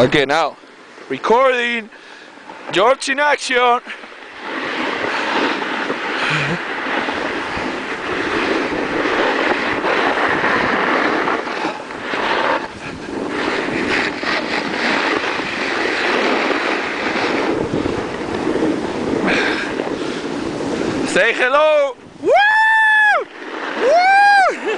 Okay, now, recording, George in action. Say hello. Woo! Woo!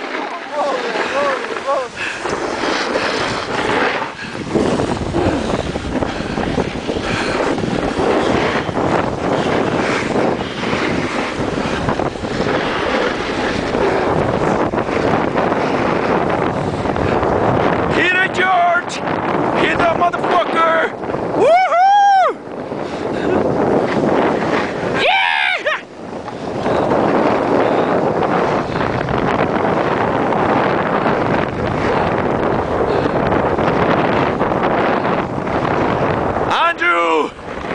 Hit it, George! Hit that motherfucker! Woohoo! Yeah! Andrew!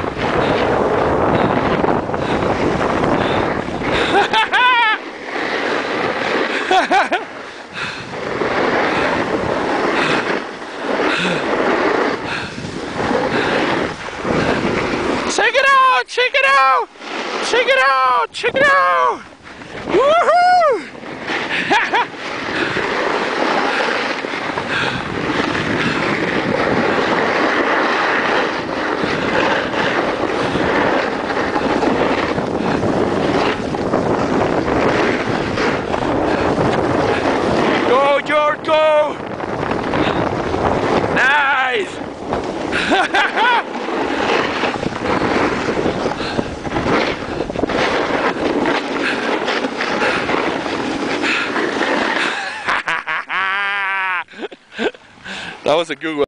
Check it out! Check it out! Check it out! Check it out! Woohoo! Go, George, go! Nice! That was a good one.